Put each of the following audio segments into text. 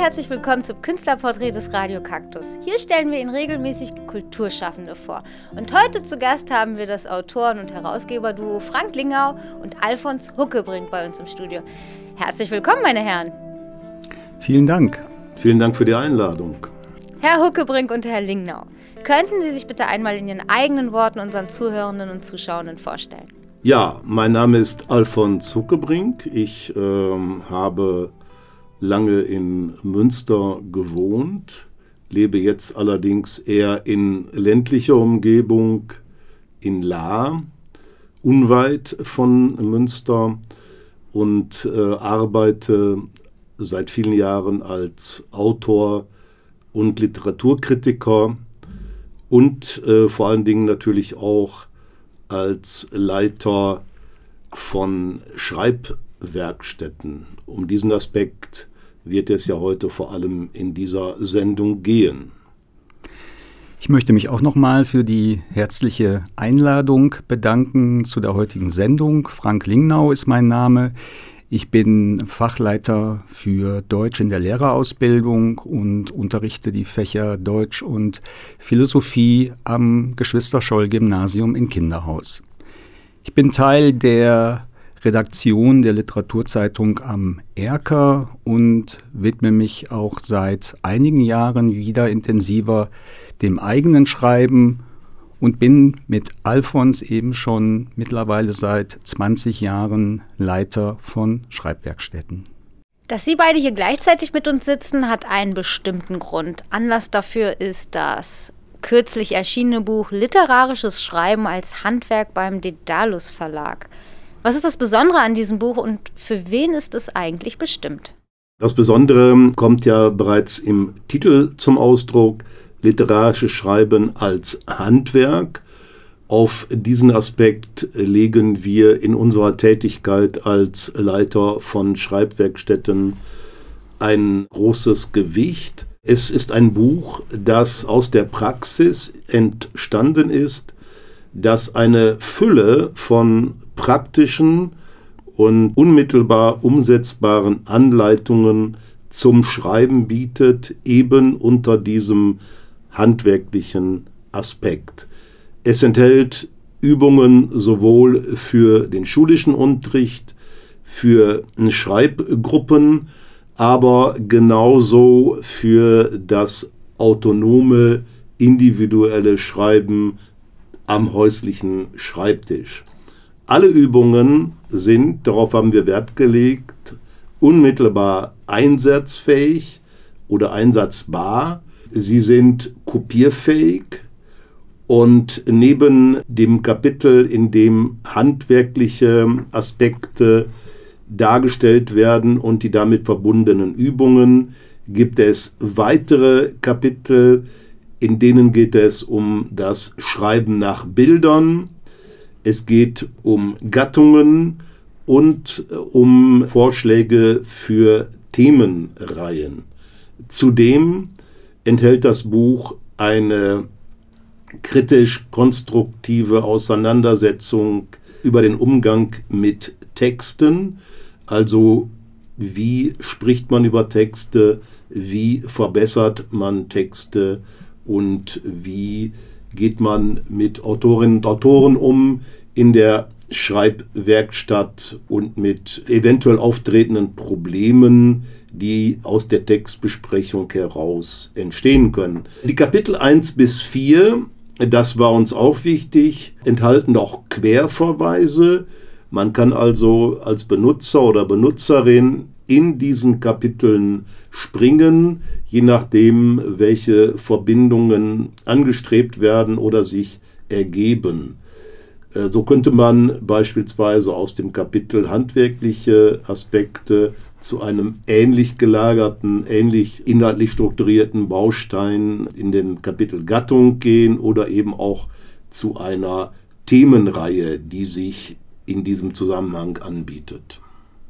herzlich willkommen zum Künstlerporträt des Radio Kaktus. Hier stellen wir Ihnen regelmäßig Kulturschaffende vor. Und heute zu Gast haben wir das Autoren- und Herausgeberduo Frank Lingau und Alfons Huckebrink bei uns im Studio. Herzlich willkommen, meine Herren. Vielen Dank. Vielen Dank für die Einladung. Herr Huckebrink und Herr Lingau, könnten Sie sich bitte einmal in Ihren eigenen Worten unseren Zuhörenden und Zuschauenden vorstellen? Ja, mein Name ist Alfons Huckebrink. Ich habe lange in Münster gewohnt, lebe jetzt allerdings eher in ländlicher Umgebung in Lahr, unweit von Münster, und arbeite seit vielen Jahren als Autor und Literaturkritiker und vor allen Dingen natürlich auch als Leiter von Schreibwerkstätten. Um diesen Aspekt wird es ja heute vor allem in dieser Sendung gehen. Ich möchte mich auch nochmal für die herzliche Einladung bedanken zu der heutigen Sendung. Frank Lingau ist mein Name. Ich bin Fachleiter für Deutsch in der Lehrerausbildung und unterrichte die Fächer Deutsch und Philosophie am Geschwister-Scholl-Gymnasium in Kinderhaus. Ich bin Teil der Redaktion der Literaturzeitung am Erker und widme mich auch seit einigen Jahren wieder intensiver dem eigenen Schreiben und bin mit Alfons eben schon mittlerweile seit 20 Jahren Leiter von Schreibwerkstätten. Dass Sie beide hier gleichzeitig mit uns sitzen, hat einen bestimmten Grund. Anlass dafür ist das kürzlich erschienene Buch Literarisches Schreiben als Handwerk beim Daedalus Verlag. Was ist das Besondere an diesem Buch und für wen ist es eigentlich bestimmt? Das Besondere kommt ja bereits im Titel zum Ausdruck: Literarisches Schreiben als Handwerk. Auf diesen Aspekt legen wir in unserer Tätigkeit als Leiter von Schreibwerkstätten ein großes Gewicht. Es ist ein Buch, das aus der Praxis entstanden ist, das eine Fülle von praktischen und unmittelbar umsetzbaren Anleitungen zum Schreiben bietet, eben unter diesem handwerklichen Aspekt. Es enthält Übungen sowohl für den schulischen Unterricht, für Schreibgruppen, aber genauso für das autonome, individuelle Schreiben am häuslichen Schreibtisch. Alle Übungen sind, darauf haben wir Wert gelegt, unmittelbar einsatzfähig oder einsatzbar. Sie sind kopierfähig und neben dem Kapitel, in dem handwerkliche Aspekte dargestellt werden und die damit verbundenen Übungen, gibt es weitere Kapitel, in denen geht es um das Schreiben nach Bildern. Es geht um Gattungen und um Vorschläge für Themenreihen. Zudem enthält das Buch eine kritisch-konstruktive Auseinandersetzung über den Umgang mit Texten, also wie spricht man über Texte, wie verbessert man Texte und wie geht man mit Autorinnen und Autoren um in der Schreibwerkstatt und mit eventuell auftretenden Problemen, die aus der Textbesprechung heraus entstehen können. Die Kapitel 1 bis 4, das war uns auch wichtig, enthalten auch Querverweise. Man kann also als Benutzer oder Benutzerin in diesen Kapiteln springen, je nachdem, welche Verbindungen angestrebt werden oder sich ergeben. So könnte man beispielsweise aus dem Kapitel handwerkliche Aspekte zu einem ähnlich gelagerten, ähnlich inhaltlich strukturierten Baustein in dem Kapitel Gattung gehen oder eben auch zu einer Themenreihe, die sich in diesem Zusammenhang anbietet.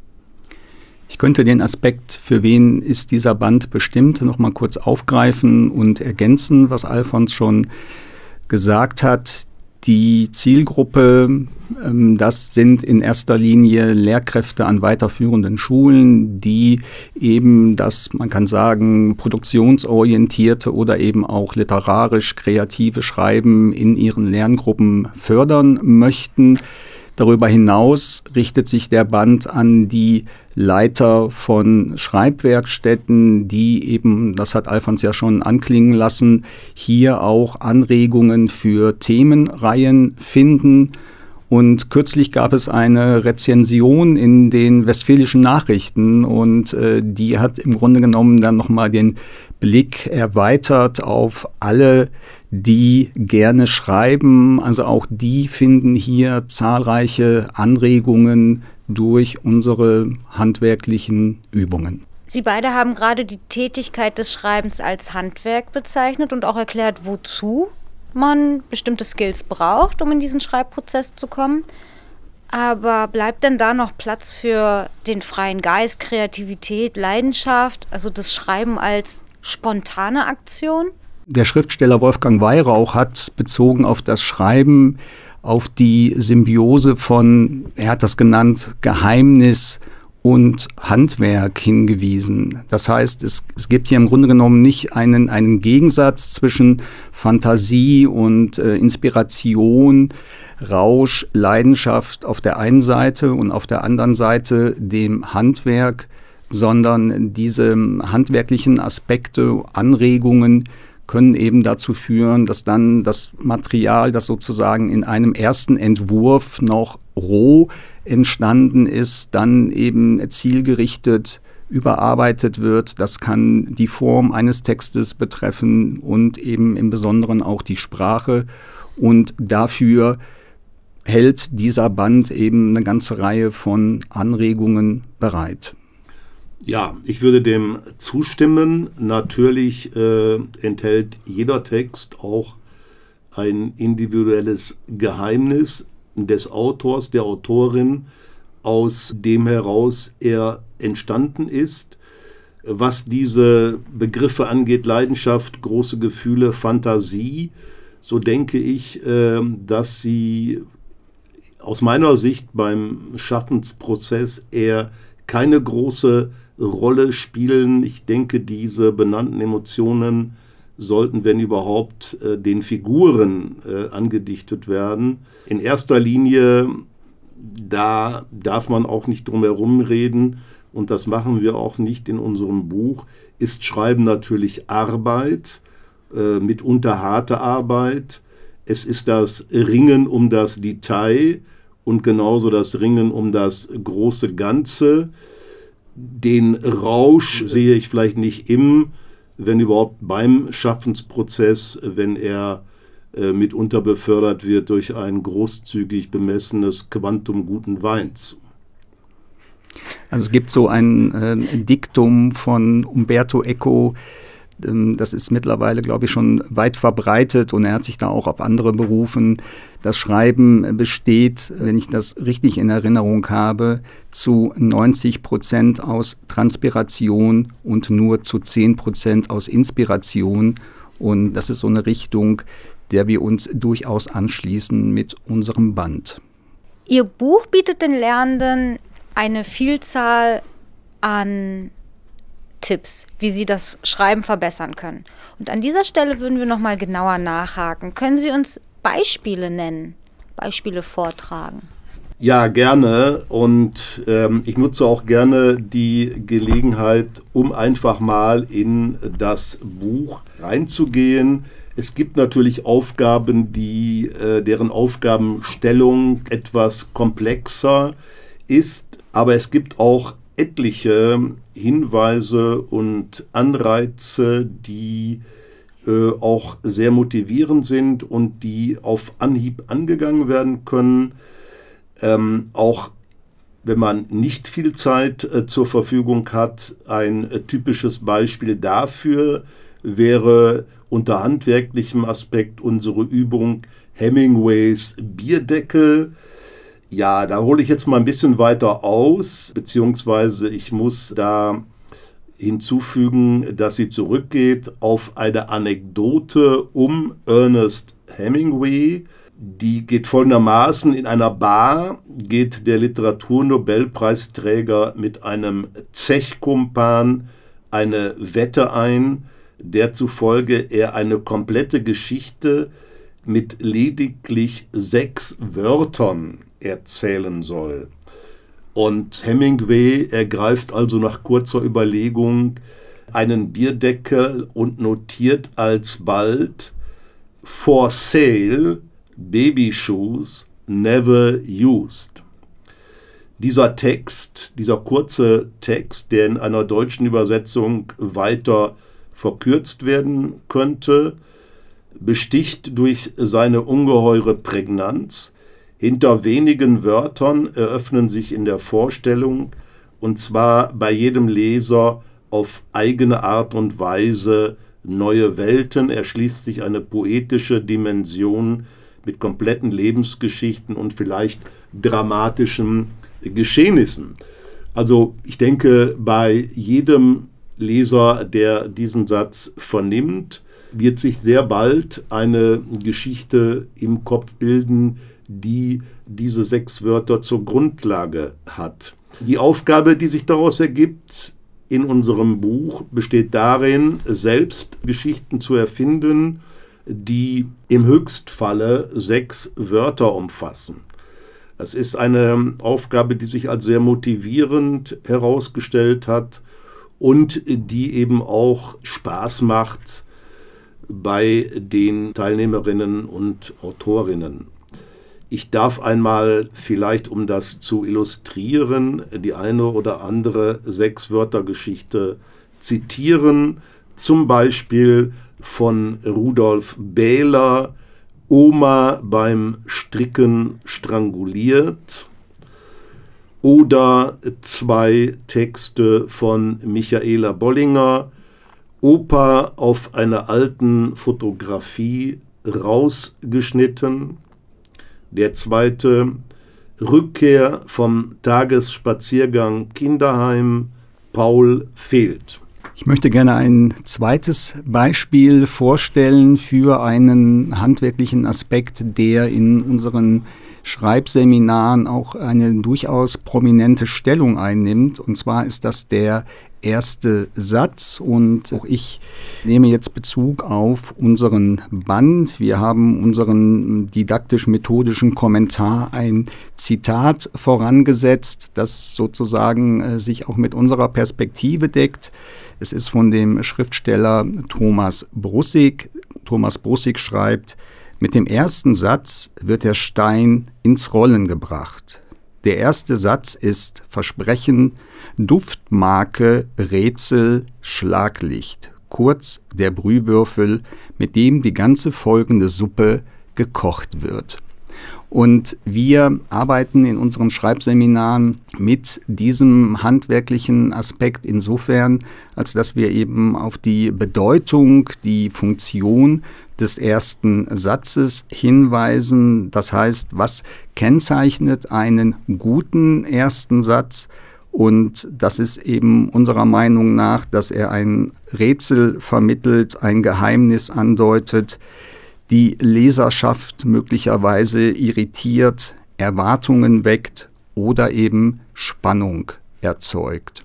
Ich könnte den Aspekt, für wen ist dieser Band bestimmt, noch mal kurz aufgreifen und ergänzen, was Alfons schon gesagt hat. Die Zielgruppe, das sind in erster Linie Lehrkräfte an weiterführenden Schulen, die eben das, man kann sagen, produktionsorientierte oder eben auch literarisch kreative Schreiben in ihren Lerngruppen fördern möchten. Darüber hinaus richtet sich der Band an die Leiter von Schreibwerkstätten, die eben, das hat Alfons ja schon anklingen lassen, hier auch Anregungen für Themenreihen finden. Und kürzlich gab es eine Rezension in den Westfälischen Nachrichten und die hat im Grunde genommen dann nochmal den Blick erweitert auf alle, die gerne schreiben. Also auch die finden hier zahlreiche Anregungen durch unsere handwerklichen Übungen. Sie beide haben gerade die Tätigkeit des Schreibens als Handwerk bezeichnet und auch erklärt, wozu man bestimmte Skills braucht, um in diesen Schreibprozess zu kommen. Aber bleibt denn da noch Platz für den freien Geist, Kreativität, Leidenschaft, also das Schreiben als spontane Aktion? Der Schriftsteller Wolfgang Weyrauch hat bezogen auf das Schreiben auf die Symbiose von, er hat das genannt, Geheimnis und Handwerk hingewiesen. Das heißt, es gibt hier im Grunde genommen nicht einen Gegensatz zwischen Fantasie und Inspiration, Rausch, Leidenschaft auf der einen Seite und auf der anderen Seite dem Handwerk, sondern diese handwerklichen Aspekte, Anregungen können eben dazu führen, dass dann das Material, das sozusagen in einem ersten Entwurf noch roh entstanden ist, dann eben zielgerichtet überarbeitet wird. Das kann die Form eines Textes betreffen und eben im Besonderen auch die Sprache. Und dafür hält dieser Band eben eine ganze Reihe von Anregungen bereit. Ja, ich würde dem zustimmen. Natürlich enthält jeder Text auch ein individuelles Geheimnis des Autors, der Autorin, aus dem heraus er entstanden ist. Was diese Begriffe angeht, Leidenschaft, große Gefühle, Fantasie, so denke ich, dass sie aus meiner Sicht beim Schaffensprozess eher keine große Rolle spielen. Ich denke, diese benannten Emotionen sollten, wenn überhaupt, den Figuren angedichtet werden. In erster Linie, da darf man auch nicht drum herum reden, und das machen wir auch nicht in unserem Buch, ist Schreiben natürlich Arbeit, mitunter harte Arbeit. Es ist das Ringen um das Detail und genauso das Ringen um das große Ganze. Den Rausch sehe ich vielleicht nicht wenn überhaupt beim Schaffensprozess, wenn er mitunter befördert wird durch ein großzügig bemessenes Quantum guten Weins. Also es gibt so ein Diktum von Umberto Eco, das ist mittlerweile, glaube ich, schon weit verbreitet und er hat sich da auch auf andere berufen. Das Schreiben besteht, wenn ich das richtig in Erinnerung habe, zu 90% aus Transpiration und nur zu 10% aus Inspiration. Und das ist so eine Richtung, der wir uns durchaus anschließen mit unserem Band. Ihr Buch bietet den Lernenden eine Vielzahl an Tipps, wie sie das Schreiben verbessern können. Und an dieser Stelle würden wir noch mal genauer nachhaken. Können Sie uns Beispiele nennen, Beispiele vortragen? Ja, gerne. Und ich nutze auch gerne die Gelegenheit, um einfach mal in das Buch reinzugehen. Es gibt natürlich Aufgaben, deren Aufgabenstellung etwas komplexer ist, aber es gibt auch etliche Hinweise und Anreize, die auch sehr motivierend sind und die auf Anhieb angegangen werden können. Auch wenn man nicht viel Zeit zur Verfügung hat, ein typisches Beispiel dafür wäre unter handwerklichem Aspekt unsere Übung Hemingways Bierdeckel. Ja, da hole ich jetzt mal ein bisschen weiter aus, beziehungsweise ich muss da hinzufügen, dass sie zurückgeht auf eine Anekdote um Ernest Hemingway. Die geht folgendermaßen: In einer Bar geht der Literaturnobelpreisträger mit einem Zechkumpan eine Wette ein, der zufolge er eine komplette Geschichte mit lediglich 6 Wörtern erzählen soll. Und Hemingway ergreift also nach kurzer Überlegung einen Bierdeckel und notiert alsbald: For sale, Baby Shoes, never used. Dieser Text, dieser kurze Text, der in einer deutschen Übersetzung weiter verkürzt werden könnte, besticht durch seine ungeheure Prägnanz. Hinter wenigen Wörtern eröffnen sich in der Vorstellung, und zwar bei jedem Leser auf eigene Art und Weise, neue Welten, erschließt sich eine poetische Dimension mit kompletten Lebensgeschichten und vielleicht dramatischen Geschehnissen. Also ich denke, bei jedem Leser, der diesen Satz vernimmt, wird sich sehr bald eine Geschichte im Kopf bilden, die diese 6 Wörter zur Grundlage hat. Die Aufgabe, die sich daraus ergibt in unserem Buch, besteht darin, selbst Geschichten zu erfinden, die im Höchstfalle 6 Wörter umfassen. Das ist eine Aufgabe, die sich als sehr motivierend herausgestellt hat und die eben auch Spaß macht bei den Teilnehmerinnen und Autorinnen. Ich darf einmal vielleicht, um das zu illustrieren, die eine oder andere 6-Wörter-Geschichte zitieren, zum Beispiel von Rudolf Bähler, Oma beim Stricken stranguliert, oder 2 Texte von Michaela Bollinger, Opa auf einer alten Fotografie rausgeschnitten. Der zweite, Rückkehr vom Tagesspaziergang Kinderheim, Paul fehlt. Ich möchte gerne ein zweites Beispiel vorstellen für einen handwerklichen Aspekt, der in unseren Schreibseminaren auch eine durchaus prominente Stellung einnimmt. Und zwar ist das der erste Satz, und auch ich nehme jetzt Bezug auf unseren Band. Wir haben unseren didaktisch-methodischen Kommentar ein Zitat vorangesetzt, das sozusagen sich auch mit unserer Perspektive deckt. Es ist von dem Schriftsteller Thomas Brussig. Thomas Brussig schreibt: Mit dem ersten Satz wird der Stein ins Rollen gebracht. Der erste Satz ist Versprechen, Duftmarke, Rätsel, Schlaglicht. Kurz der Brühwürfel, mit dem die ganze folgende Suppe gekocht wird. Und wir arbeiten in unseren Schreibseminaren mit diesem handwerklichen Aspekt insofern, als dass wir eben auf die Bedeutung, die Funktion des ersten Satzes hinweisen. Das heißt, was kennzeichnet einen guten ersten Satz? Und das ist eben unserer Meinung nach, dass er ein Rätsel vermittelt, ein Geheimnis andeutet, die Leserschaft möglicherweise irritiert, Erwartungen weckt oder eben Spannung erzeugt.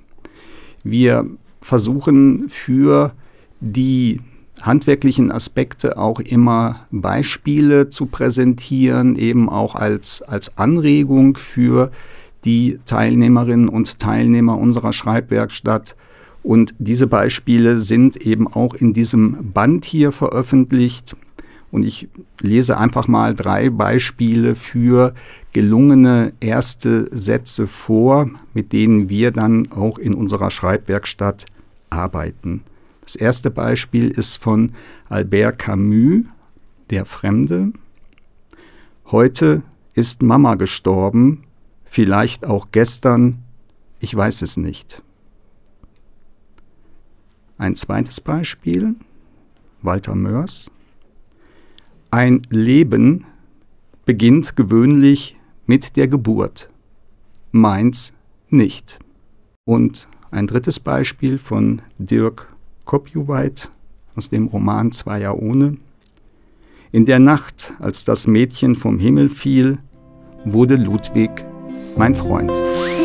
Wir versuchen für die handwerklichen Aspekte auch immer Beispiele zu präsentieren, eben auch als Anregung für die Teilnehmerinnen und Teilnehmer unserer Schreibwerkstatt. Und diese Beispiele sind eben auch in diesem Band hier veröffentlicht. Und ich lese einfach mal 3 Beispiele für gelungene erste Sätze vor, mit denen wir dann auch in unserer Schreibwerkstatt arbeiten. Das erste Beispiel ist von Albert Camus, Der Fremde. Heute ist Mama gestorben, vielleicht auch gestern, ich weiß es nicht. Ein zweites Beispiel, Walter Mörs. Ein Leben beginnt gewöhnlich mit der Geburt, meins nicht. Und ein drittes Beispiel von Dirk Kopjuweit aus dem Roman Zweier ohne. In der Nacht, als das Mädchen vom Himmel fiel, wurde Ludwig mein Freund.